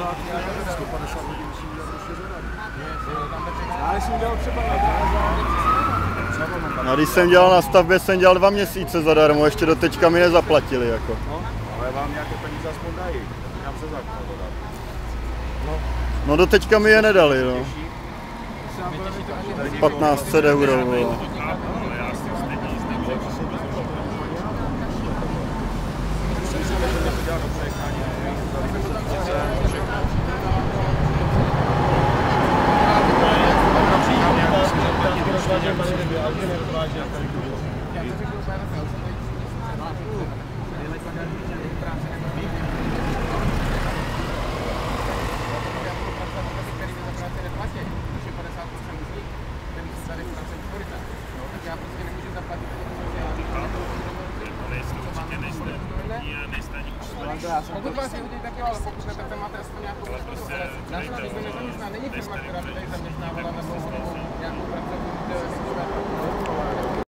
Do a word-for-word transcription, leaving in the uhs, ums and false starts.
sto padesát hodin musím udělat rozšířené. Já jsem dělal třeba na No, když jsem dělal na stavbě, jsem dělal dva měsíce zadarmo, ještě do teďka mi nezaplatili. Jako. No, ale vám nějaké peníze aspoň dají, nám se zákon dodat. No. No do teďka mi je nedali, no. patnáct set euro. Pokud vás je udějí taky, ale pokud ne, tak tam máte aspoň nějakou... Nás nikdo nezaměstná, není firma, která by tady zaměstnávala nebo...